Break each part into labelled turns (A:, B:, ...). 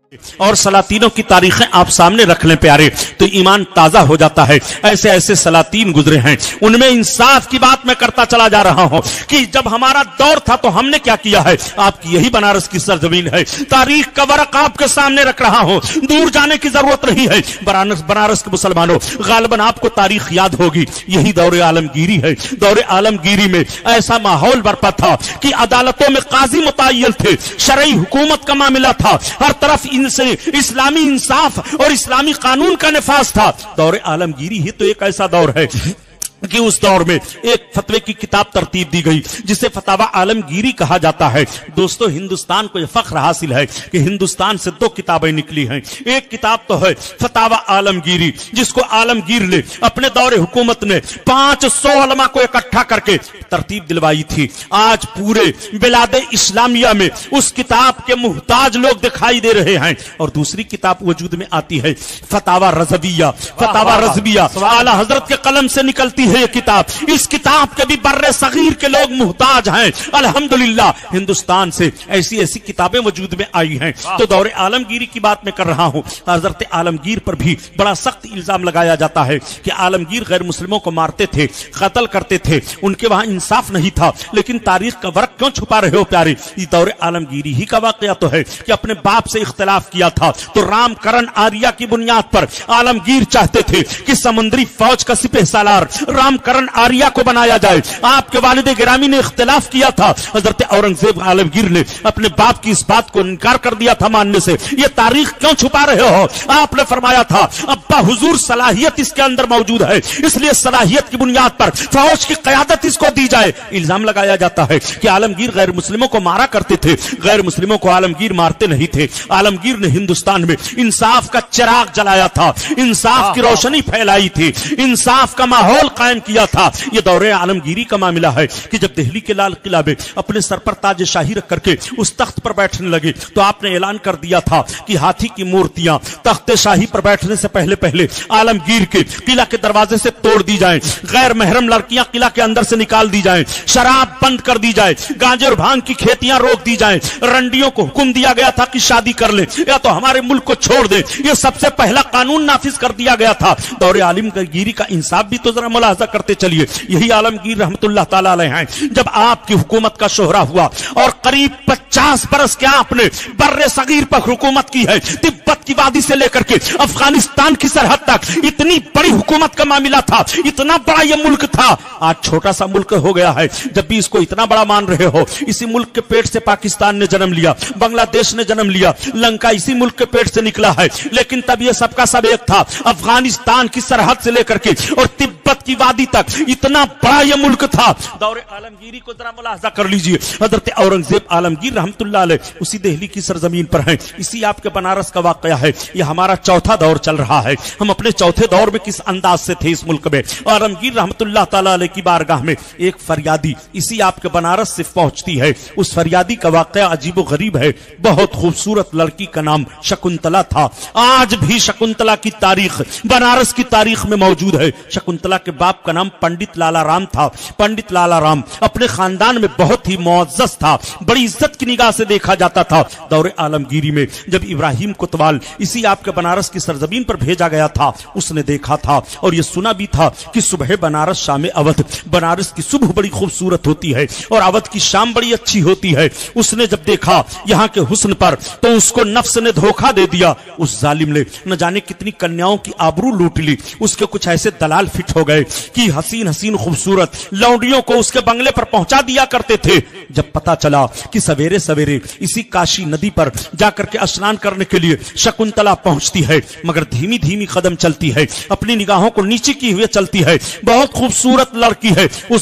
A: اور سلاطینوں کی تاریخیں آپ سامنے رکھ لیں پیارے تو ایمان تازہ ہو جاتا ہے. ایسے ایسے سلاطین گزرے ہیں, ان میں انصاف کی بات میں کرتا چلا جا رہا ہوں کہ جب ہمارا دور تھا تو ہم نے کیا کیا ہے. آپ کی یہی بنارس کی سرزمین ہے, تاریخ کا ورق آپ کے سامنے رکھ رہا ہوں, دور جانے کی ضرورت نہیں ہے. بنارس کے مسلمانوں غالباً آپ کو تاریخ یاد ہوگی, یہی دور عالمگیری ہے. دور عالمگیری میں ایسا ماحول برپا تھا کہ عدالتوں میں قاضی متعین تھے, شرعی حکومت کا معاملہ تھا, ہر طرف ان سے اسلامی انصاف اور اسلامی قانون کا نفاذ تھا. دور عالمگیری ہی تو ایک ایسا دور ہے کہ اس دور میں ایک فتوے کی کتاب ترتیب دی گئی جسے فتاوی عالمگیری کہا جاتا ہے. دوستو ہندوستان کو یہ فخر حاصل ہے کہ ہندوستان سے 2 کتابیں نکلی ہیں. ایک کتاب تو ہے فتاوی عالمگیری جس کو عالمگیر نے اپنے دور حکومت نے 500 علماء کو اکٹھا کر کے ترتیب دلوائی تھی. آج پورے بلاد اسلامیہ میں اس کتاب کے محتاج لوگ دکھائی دے رہے ہیں. اور دوسری کتاب وجود میں آتی ہے فتاوی رضویہ. فتاوی رضویہ اعلی حضرت کے قلم سے نکلتی ہے یہ کتاب. اس کتاب کے بھی بر صغیر کے لوگ محتاج ہیں. الحمدللہ ہندوستان سے ایسی ایسی کتابیں وجود میں آئی ہیں. تو دور عالمگیری کی بات میں کر رہا ہوں. حضرت عالمگیر پر بھی بڑا سخت الزام لگایا جاتا ہے کہ عالمگیر غیر مسلموں کو مارتے تھے, قتل کرتے تھے, ان کے وہاں انصاف نہیں تھا. لیکن تاریخ کا ورق کیوں چھپا رہے ہو پیارے؟ یہ دور عالمگیری ہی کا واقعہ تو ہے کہ اپنے باپ سے اختلاف کیا تھا تو رام کرن آریہ کی بنیاد پر عالمگیر چاہتے تھے کہ سمندری فوج کا سپہ سالار رام کرن آریہ کو بنایا جائے. آپ کے والد گرامی نے اختلاف کیا تھا. حضرت اورنگزیب عالمگیر نے اپنے باپ کی اس بات کو انکار کر دیا تھا ماننے سے. یہ تاریخ کیوں چھپا رہے ہو؟ آپ نے فرمایا تھا ابا حضور صلاحیت اس کے اندر موجود ہے, اس لیے صلاحیت کی بنیاد پر فوج کی قیادت اس کو دی جائے. الزام لگایا جاتا ہے کہ عالمگیر غیر مسلموں کو مارا کرتے تھے. غیر مسلموں کو عالمگیر مارتے نہیں تھے. عالمگیر نے ہندوستان میں انصاف کا چراغ جلایا تھا, انصاف کی روشنی پھیلائی تھی, انصاف کا ماحول قائم کیا تھا. یہ دور عالمگیری کا معاملہ ہے کہ جب دہلی کے لال قلعہ میں اپنے سر پر تاج شاہی رکھ کر کے اس تخت پر بیٹھنے لگے تو آپ نے اعلان کر دیا تھا کہ ہاتھی کی مورتیاں تخت شاہی پر بیٹھنے سے پہلے عالمگیر کے قلعہ کے دروازے سے توڑ دی جائیں, غیر محرم لڑکیاں قلعہ کے اندر سے نکال دی جائیں, شراب بند کر دی جائے, گانجے اور بھانگ کی کھیتیاں روک دی جائیں, رنڈیوں کو حکم دیا گیا تھا کہ شادی کر لیں یا تو ہمارے ملک کو چھوڑ دیں. یہ سب سے پہلا قانون نافذ کر دیا گیا تھا. دور عالمگیری کا انصاف بھی تو ذرا ملاحظہ کرتے چلیے. یہی عالمگیر رحمت اللہ تعالی علیہ ہیں. جب آپ کی حکومت کا شہرہ ہوا اور قریب 50 برس کے آپ نے بر صغیر پر حکومت کی ہے, تبت کی وادی سے لے کر کے افغانستان کی سرحد تک اتنی بڑی حکومت کا معاملہ تھا, اتنا بڑا یہ ملک تھا. آج چھوٹا سا ملک ہو گیا ہے. جب بھی اس کو اتنا بڑا مان رہے ہو, اسی ملک کے پیٹ سے پاکستان نے جنم لیا, بنگلہ دیش نے جنم لیا, لنکا اسی ملک کے پیٹ سے نکلا ہے. لیکن تب یہ سب کا سب ایک تھا. افغانستان کی سرحد سے لے کر کے اور تبت کی وادی تک اتنا بڑا یہ ملک تھا. دور عالمگیری کو ذرا ملاحظہ کر لیجئے. حضرت اورنگزیب عالمگیر رحمت اللہ علیہ اسی دہلی کی سرزمین پر ہیں. اسی آپ کے بنارس کا واقعہ ہے. یہ ہمارا چوتھا دور چل رہا ہے. ہم اپنے چوتھے دور میں کس انداز سے تھے اس ملک میں. عالمگیر رحمت اللہ تعالی علیہ کی بارگاہ میں ایک فریادی اسی آپ کے بنارس سے پہنچتی ہے. اس فریادی کا واقعہ عجیب و غریب ہے. بہت خوبصورت لڑکی کا نام شکنتلا تھا. آج بھی شکنتلا کی تاریخ بنارس کی تاریخ میں موجود ہے. شکنتلا کے باپ کا نام پنڈت لالا رام تھا. پنڈت لالا رام اپنے خاندان میں بہت ہی معزز تھا, بڑی عزت کی نگاہ سے دیکھا جاتا تھا. دور عالمگیری میں جب ابراہیم کوتوال اسی آپ کے بنارس کی سرزمین پر بھیجا گیا تھا, اس نے دیکھا تھا اور یہ سنا بھی تھا کہ صبح بنارس شام اودھ. بنارس کی صبح بڑی خوبصورت ہوتی ہے اور اودھ کی شام بڑی اچھی ہوتی ہے. اس نے جب دیکھا یہاں کے حسن پر تو اس کو نفس نے دھوکہ دے دیا. اس ظالم نے نہ جانے کتنی کنیاؤں کی آبرو لوٹ لی. اس کے کچھ ایسے دلال فٹ ہو گئے کہ حسین حسین خوبصورت لونڈیوں کو اس کے بنگلے پر پہنچا دیا کرتے تھے. جب پتا چلا کہ سویرے سویرے اسی کاشی ندی پر جا کر کے اسنان کرنے کے لیے شکنتلا پہنچتی ہے, مگر دھیمی دھیمی قدم چلتی ہے, اپنی نگاہوں کو نیچے کی ہوئے چلتی ہے. بہت خوبصورت لڑکی ہے. اس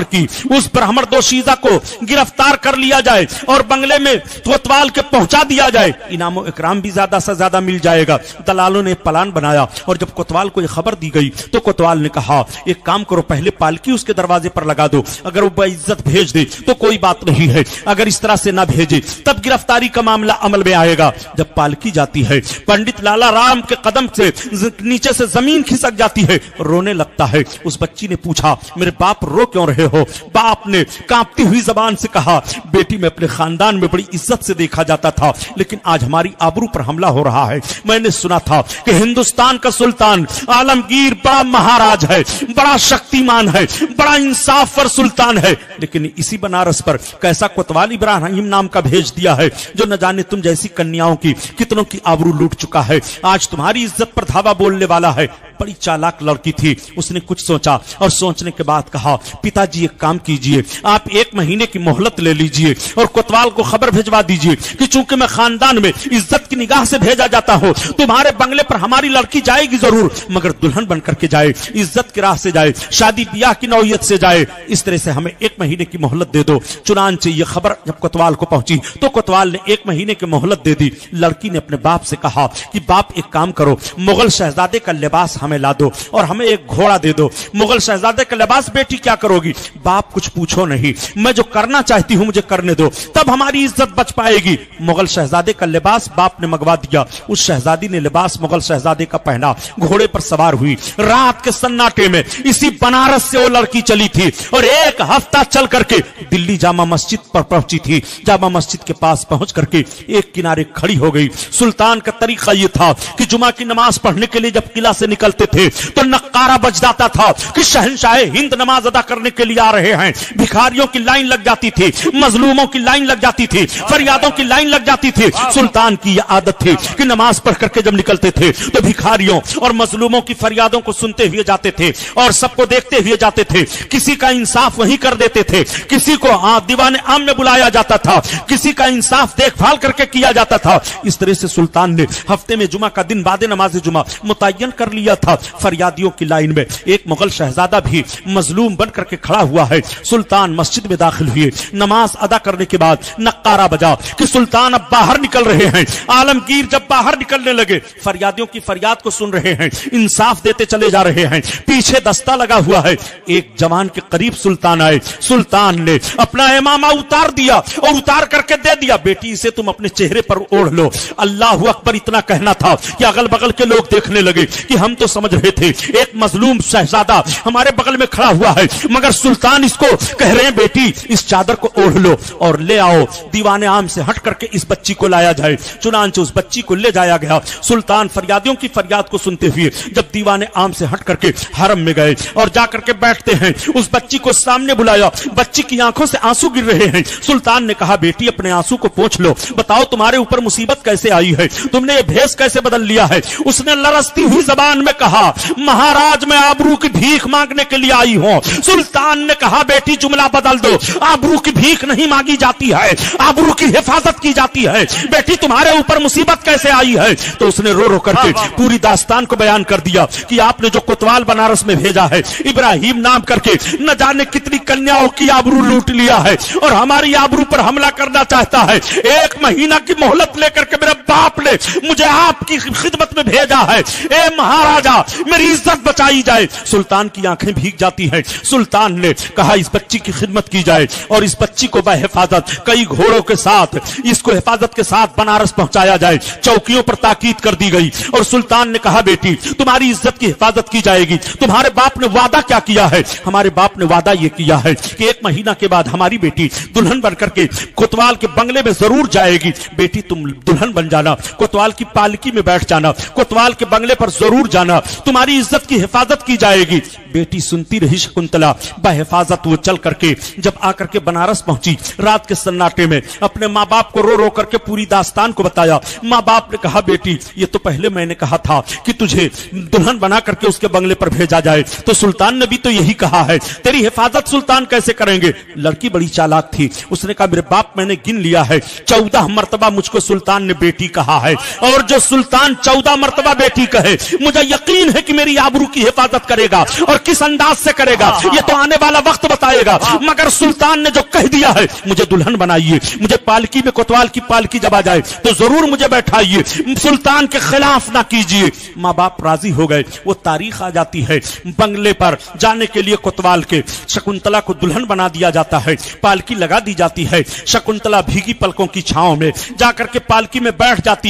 A: برہمن دوشیزہ کو گرفتار کر لیا جائے اور بنگلے میں کوتوال کے پہنچا دیا جائے, انعام و اکرام بھی زیادہ سے زیادہ مل جائے گا. دلالوں نے پلان بنایا اور جب کوتوال کو یہ خبر دی گئی تو کوتوال نے کہا ایک کام کرو, پہلے پالکی اس کے دروازے پر لگا دو. اگر وہ باعزت بھیج دے تو کوئی بات نہیں ہے, اگر اس طرح سے نہ بھیجے تب گرفتاری کا معاملہ عمل میں آئے گا. جب پالکی جاتی ہے पंडित लाला राम के कदम से नीचे से जमीन खिसक जाती है, रोने लगता है। उस बच्ची ने पूछा, मेरे बाप रो क्यों रहे हो? बाप ने कांपती हुई जबान से कहा, बेटी मैं अपने खानदान में बड़ी इज्जत से देखा जाता था, लेकिन आज हमारी आबरू पर हमला हो रहा है। मैंने सुना था कि हिंदुस्तान का सुल्तान आलमगीर बड़ा महाराज है, बड़ा शक्तिमान है, बड़ा इंसाफ पर सुल्तान है, लेकिन इसी बनारस पर कैसा कोतवाल इब्राहिम नाम का भेज दिया है, जो न जाने तुम जैसी कन्याओं की कितनों की आबरू लूट चुका है। आज तुम्हारी इज्जत पर धावा बोलने वाला है। बड़ी चालाक लड़की थी, उसने कुछ सोचा और सोचने के बाद कहा, पिताजी एक काम कीजिए, आप 1 महीने की मोहलत ले लीजिए और कोतवाल को खबर भिजवा दीजिए कि चूंकि मैं खानदान में इज्जत की निगाह से भेजा जाता हूं, तुम्हारे बंगले पर हमारी लड़की जाएगी जरूर, मगर दुल्हन बनकर के जाए, इज्जत की राह से जाए, शादी ब्याह की नौयत से जाए। इस तरह से हमें 1 महीने की मोहलत दे दो। चुनांचे ये खबर जब कोतवाल को पहुंची तो कोतवाल ने 1 महीने की मोहलत दे दी। लड़की ने अपने बाप से कहा कि बाप एक काम करो, मुगल शहजादे का लिबास हमें ला दो और हमें एक घोड़ा दे दो। मुगल शहजादे का लिबास बेटी क्या करोगी? बाप कुछ पूछो नहीं, मैं जो करना चाहती हूं मुझे करने दो, तब हमारी इज्जत बच पाएगी। मुगल शहजादे का लिबास बाप ने मंगवा दिया। उस शहजादी ने लिबास मुगल शहजादे का पहना, घोड़े पर सवार हुई। रात के सन्नाटे में इसी बनारस से वो लड़की चली थी और 1 हफ्ता चल करके दिल्ली जामा मस्जिद पर पहुंची थी। जामा मस्जिद के पास पहुंच करके एक किनारे खड़ी हो गई। सुल्तान का तरीका यह था कि जुमा की नमाज पढ़ने के लिए जब किला से निकलते थे तो नक्कारा बज जाता था कि शहंशाह हिंद नमाज अदा करने के लिए आ रहे हैं। भिखारियों की लाइन लग जाती थी, मजलूमों की लाइन लग जाती थी, फरियादों की लाइन लग जाती थी। सुल्तान की यह आदत थी कि नमाज पढ़ करके जब निकलते थे तो भिखारियों और मजलूमों की फरियादों को सुनते हुए जाते थे और सबको देखते हुए जाते थे। किसी का इंसाफ वहीं कर देते थे, किसी को दीवाने आम में बुलाया जाता था, किसी का इंसाफ देखभाल करके किया जाता था। इस तरह से सुल्तान ने हफ्ते में जुमा का दिन बाद नमाज जुमा मुतय्यन कर लिया था। फरियादियों की लाइन में एक मुगल शहजादा भी मजलूम बन करके खड़ा हुआ है। सुल्तान मस्जिद में दाखिल हुए। नमाज अदा करने के बाद नक्कारा बजा कि सुल्तान अब बाहर निकल रहे हैं। आलमगीर जब बाहर निकलने लगे, फरियादियों की फरियाद को सुन रहे हैं, इंसाफ देते चले जा रहे हैं। पीछे दस्ता लगा हुआ है। एक जवान के करीब सुल्तान आए। सुल्तान ने अपना इमामा उतार दिया और उतार करके दे दिया, बेटी इसे तुम अपने चेहरे पर ओढ़ लो। अल्लाहु अकबर इतना कहना था कि अगल बगल के लोग देखने लगे कि हम तो समझ रहे थे एक मजलूम शहजादा हमारे बगल में खड़ा हुआ है, मगर सुल्तान इसको कह रहे हैं बेटी इस चादर को ओढ़ लो और ले आओ। दीवाने आम से हट करके इस बच्ची को लाया जाए। चुनांचे उस बच्ची को ले जाया गया। सुल्तान फरियादियों की फरियाद को सुनते हुए जब दीवाने आम से हट करके हरम में गए और जाकर के बैठते हैं, उस बच्ची को सामने बुलाया। बच्ची की आंखों से आंसू गिर रहे हैं। सुल्तान ने कहा, बेटी अपने आंसू को पोंछ लो, बताओ तुम्हारे ऊपर मुसीबत कैसे आई है, तुमने ये भेष कैसे बदल लिया है। उसने लरसती हुई जबान में कहा, महाराज मैं आबरू की भीख मांगने के लिए आई हूं। सुल्तान ने कहा, बेटी जुमला बदल दो, आबरू की भीख नहीं मांगी जाती है, आबरू की हिफाजत की जाती है। बेटी तुम्हारे ऊपर मुसीबत कैसे आई है? तो उसने रो रो करके पूरी दास्तान को बयान कर दिया कि आपने जो कोतवाल बनारस में भेजा है, इब्राहिम नाम करके न जाने कितनी कन्याओं की आबरू लूट लिया है और हमारी आबरू पर हमला करना चाहता है। 1 महीना की मोहलत लेकर के मेरे बाप ने मुझे आपकी खिदमत में भेजा है। ए महाराजा मेरी इज्जत बचाई जाए। सुल्तान की आंखें भीग जाती हैं। सुल्तान ने कहा, इस बच्ची की खिदमत की जाए और इस बच्ची को बहिफाजत कई घोड़ों के साथ इसको हिफाजत के साथ बनारस पहुंचाया जाए। चौकियों पर ताकीद कर दी गई और सुल्तान ने कहा, बेटी तुम्हारी इज्जत की हिफाजत की जाएगी। तुम्हारे बाप ने वादा क्या किया है? हमारे बाप ने वादा यह किया है कि 1 महीना के बाद हमारी बेटी दुल्हन बनकर के कोतवाल के बंगले में जरूर जाएगी। बेटी तुम दुल्हन बन जाना, कोतवाल की पालकी में बैठ जाना, कोतवाल के बंगले पर जरूर जाना, तुम्हारी इज्जत की हिफाजत की जाएगी। बेटी सुनती रही शकुंतला। बहिफाजत वो चल करके जब आकर के बनारस पहुंची, रात के सन्नाटे में अपने माँ बाप को रो रो करके पूरी दास्तान को बताया। माँ बाप ने कहा, बेटी ये तो पहले मैंने कहा था कि तुझे दुल्हन बना करके उसके बंगले पर भेजा जाए, तो सुल्तान ने भी तो यही कहा है, तेरी हिफाजत सुल्तान कैसे करेंगे? लड़की बड़ी चालाक थी। उसने कहा, मेरे बाप मैंने गिन लिया है, 14 मरतबा मुझको सुल्तान ने बेटी कहा है और जो सुल्तान 14 मरतबा बेटी कहे, मुझे यकीन है कि मेरी आबरू की हिफाजत करेगा और किस अंदाज से करेगा ये तो आने वाला वक्त बताएगा। मगर सुल्तान ने जो कह दिया है, मुझे दुल्हन बनाइए, मुझे पालकी में कोतवाल की पालकी जब आ जाए तो जरूर मुझे बैठाइए, सुल्तान के खिलाफ ना कीजिए। माँ बाप राजी हो गए। वो तारीख आ जाती है, बंगले पर जाने के लिए कोतवाल के शकुंतला को दुल्हन बना दिया जाता है, पालकी लगा दी जाती है। शकुंतला भीगी पलकों की छांव में जाकर के पालकी में बैठ जाती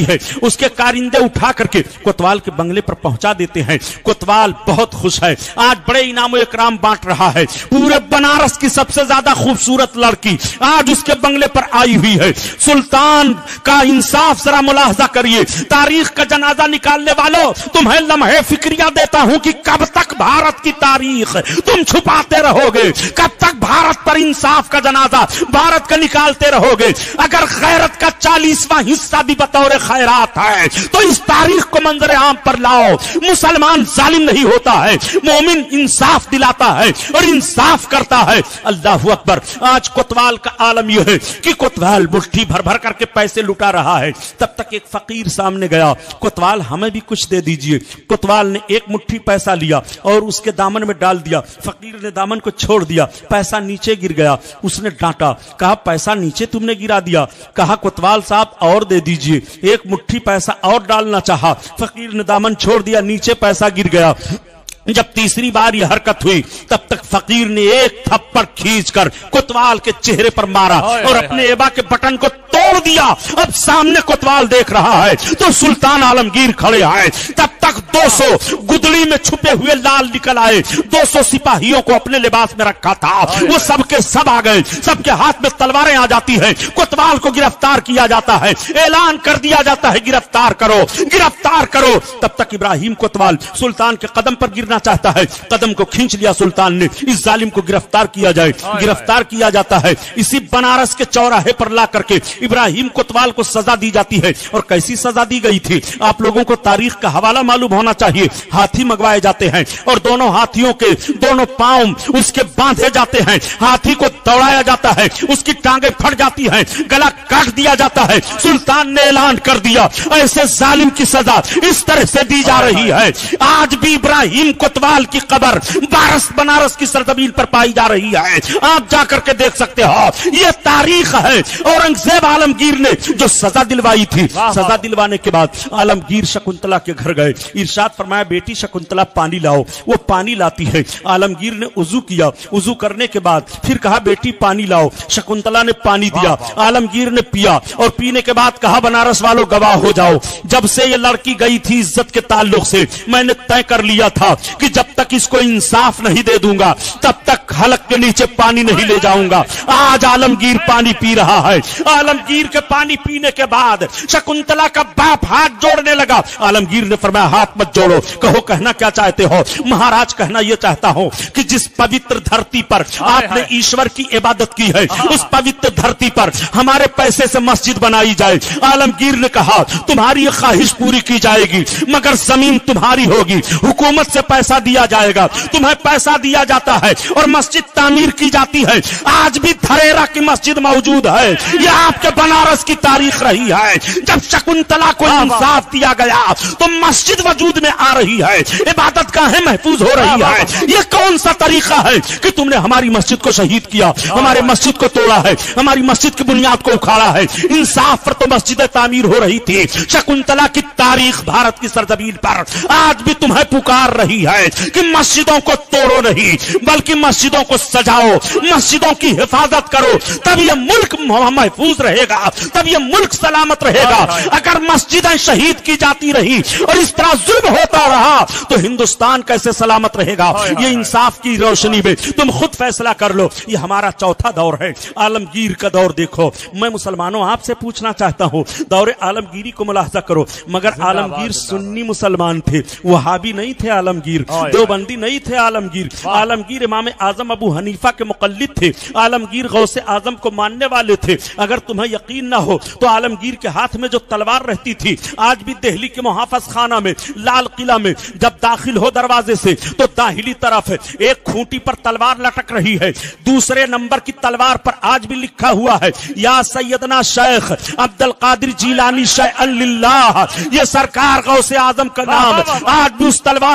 A: रहती है, उसके कारिंदे उठा करके कोतवाल के बंगले पर पहुंचा देते हैं। कोतवाल बहुत खुश है, आज बड़े इनाम इकराम बांट रहा है। पूरे बनारस की सबसे ज्यादा खूबसूरत लड़की आज उसके बंगले पर आई हुई है। सुल्तान का इंसाफ जरा मुलाहजा करिए। तारीख का जनाजा निकालने वालों, तुम्हें लम्हे फिक्रिया देता हूं कि कब तक भारत की तारीख तुम छुपाते रहोगे, कब तक भारत पर इंसाफ का जनाजा भारत का निकालते रहोगे। अगर खैरत का 40वां हिस्सा भी बतौर खैरात है तो इस तारीख को मंजर आम पर लाओ। मुसलमान जालिम नहीं होता है, मोमिन इंसाफ दिलाता है और इंसाफ करता है। अल्लाह अकबर। आज कोतवाल का आलम यह है कि कोतवाल मुट्ठी भर भर करके पैसे लुटा रहा है। तब तक एक फकीर सामने गया, कोतवाल हमें भी कुछ दे दीजिए। कोतवाल ने एक मुट्ठी पैसा लिया और उसके दामन में डाल दिया। फकीर ने दामन को छोड़ दिया, पैसा नीचे गिर गया। उसने डांटा, कहा पैसा नीचे तुमने गिरा दिया। कहा कोतवाल साहब और दे दीजिए। एक मुट्ठी पैसा और डालना चाहा, फकीर ने दामन छोड़ दिया, नीचे पैसा गिर गया। जब तीसरी बार यह हरकत हुई तब तक फकीर ने एक थप्पड़ खींचकर कोतवाल के चेहरे पर मारा और अपने एबा के बटन को तोड़ दिया। अब सामने कोतवाल देख रहा है तो सुल्तान आलमगीर खड़े आए। तब तक 200 गुदड़ी में छुपे हुए लाल निकल आए। 200 सिपाहियों को अपने लिबास में रखा था, वो सबके सब आ गए। सबके हाथ में तलवारें आ जाती है। कोतवाल को गिरफ्तार किया जाता है, ऐलान कर दिया जाता है गिरफ्तार करो, गिरफ्तार करो। तब तक इब्राहिम कोतवाल सुल्तान के कदम पर गिरना चाहता है, कदम को खींच लिया सुल्तान ने। इस जालिम को गिरफ्तार किया जाए। गिरफ्तार किया जाता है। इसी बनारस के चौराहे पर ला करके इब्राहिम कोतवाल को सजा दी जाती है। और कैसी सजा दी गई थी आप लोगों को तारीख का हवाला मालूम होना चाहिए। हाथी मंगवाए जाते हैं और दोनों हाथियों के दोनों पांव उसके बांधे जाते हैं। हाथी को दौड़ाया जाता है, उसकी टांगे फट जाती हैं, गला काट दिया जाता है। सुल्तान ने ऐलान कर दिया ऐसे जालिम की सजा इस तरह से दी जा रही है। आज भी इब्राहिम कोतवाल की कब्र बनारस की सरजमीन पर पाई जा रही है। आप जाकर के देख सकते हो, यह तारीख है। औरंगजेब आलमगीर ने जो सजा दिलवाई थी, सजा दिलवाने के बाद आलमगीर शकुंतला के घर गए। इरशाद फरमाया बेटी शकुंतला पानी लाओ। वो पानी लाती है। आलमगीर ने उजू किया, उजू करने के बाद फिर कहा बेटी पानी लाओ। शकुंतला ने पानी दिया, आलमगीर ने पिया और पीने के बाद कहा बनारस वालों गवाह हो जाओ, जब से ये लड़की गई थी इज्जत के ताल्लुक से मैंने तय कर लिया था कि जब तक इसको इंसाफ नहीं दे दूंगा तब तक हलक के नीचे पानी नहीं ले जाऊंगा। आज आलमगीर पानी पी रहा है। आलमगीर के पानी पीने के बाद शकुंतला का बाप हाथ जोड़ने लगा। आलमगीर ने फरमाया हाथ मत जोड़ो, कहो कहना क्या चाहते हो। महाराज कहना यह चाहता हूं कि जिस पवित्र धरती पर आपने ईश्वर की इबादत की है उस पवित्र धरती पर हमारे पैसे से मस्जिद बनाई जाए। आलमगीर ने कहा तुम्हारी ख्वाहिश पूरी की जाएगी मगर जमीन तुम्हारी होगी, हुकूमत से पैसा दिया जाएगा। तुम्हें पैसा दिया जाता है और मस्जिद तामीर की जाती है। आज भी धरेरा की मस्जिद मौजूद है। यह आपके बनारस की तारीख रही है। जब शकुंतला को इंसाफ दिया गया तो मस्जिद वजूद में आ रही है, इबादत गाहें महफूज हो रही है। यह कौन सा तरीका है कि तुमने हमारी मस्जिद को शहीद किया, हमारे मस्जिद को तोड़ा है, हमारी मस्जिद की बुनियाद को उखाड़ा है। इंसाफ पर तो मस्जिद तामीर हो रही थी। शकुंतला की तारीख भारत की सरजमीन पर आज भी तुम्हें पुकार रही है कि मस्जिदों को तोड़ो नहीं बल्कि मस्जिदों को सजाओ, मस्जिदों की हिफाजत करो, तब यह मुल्क महफूज रहेगा, तब यह मुल्क सलामत रहेगा। अगर मस्जिदें शहीद की जाती रही और इस तरह जुल्म होता रहा तो हिंदुस्तान कैसे सलामत रहेगा। ये इंसाफ की रोशनी में तुम खुद फैसला कर लो। ये हमारा चौथा दौर है। आलमगीर का दौर देखो। मैं मुसलमानों आपसे पूछना चाहता हूं, दौरे आलमगीरी को मुलाहजा करो। मगर आलमगीर सुन्नी मुसलमान थे, वहाबी नहीं थे। आलमगीर देवबंदी नहीं थे। आलमगीर इमाम आजम अबू हनीफा के मुकल्लिद थे। आलमगीर गौसे आजम को मानने वाले थे। अगर तुम्हें यकीन ना हो तो आलमगीर के हाथ में जो तलवार रहती थी, आज भी दिल्ली के मुहाफिज खाना में लाल किला में जब दाखिल हो दरवाजे से तो दाहिनी तरफ एक खूंटी पर तलवार लटक रही है। दूसरे नंबर की तलवार पर आज भी लिखा हुआ है या सैयदना शेख अब्दुल कादिर जिलानी शैअन लिल्लाह। ये सरकार गौसे आजम का नाम आज भी उस तलवार पर लिखा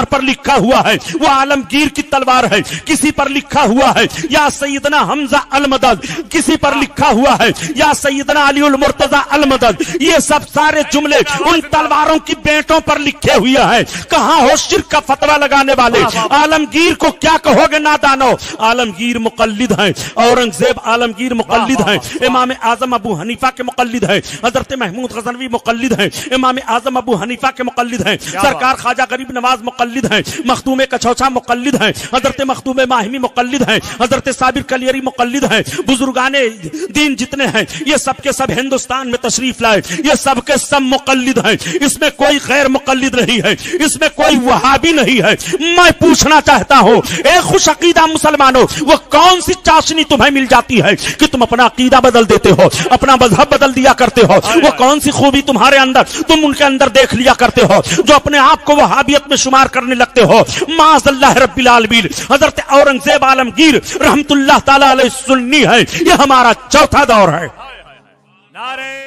A: लिखा हुआ है वो आलमगीर की तलवार है, किसी पर लिखा हुआ है या सैयदना हमजा अल मदद, किसी पर लिखा हुआ है या सैयदना अली उल मुर्तजा अल मदद। ये सब सारे जुमले उन तलवारों की बेटों पर लिखे हुए हैं। कहां हो शिर्क का फतवा लगाने वाले? आलमगीर को क्या कहोगे नादानो? आलमगीर मुकल्लिद हैं, औरंगजेब आलमगीर मुकल्लिद हैं, इमाम आजम अबू हनीफा के मुकल्लिद हैं, हजरत महमूद गजनवी मुकल्लिद हैं, इमाम आजम अबू हनीफा के मुकल्लिद हैं, सरकार ख्वाजा गरीब नवाज मुकल्लिद हैं, मखदूम कछौछा मुकल्लिद हैं, हजरत मखदूम माहिमी मुकल्लिद हैं, हजरत साबिर कलियरी मुकल्लिद हैं। बुजुर्गाने दीन जितने हैं ये सब के सब हिंदुस्तान में तशरीफ लाए, ये सब के सब मुकल्लिद हैं, इसमें कोई गैर मुकल्लिद नहीं है, इसमें कोई वहाबी नहीं है। मैं पूछना चाहता हूं ए खुश अकीदा मुसलमानों, वो कौन सी चाशनी तुम्हें मिल जाती है कि तुम अपना अकीदा बदल देते हो, अपना मजहब बदल दिया करते हो? वो कौन सी खूबी तुम्हारे अंदर तुम उनके अंदर देख लिया करते हो जो अपने आप को वहाबियत में शुमार करने लगते हो? माज़अल्लाह रब्बिल आलमीन, हजरत औरंगजेब आलमगीर रहमतुल्लाह ताला अलैहि सुन्नी है। ये हमारा चौथा दौर है। नारे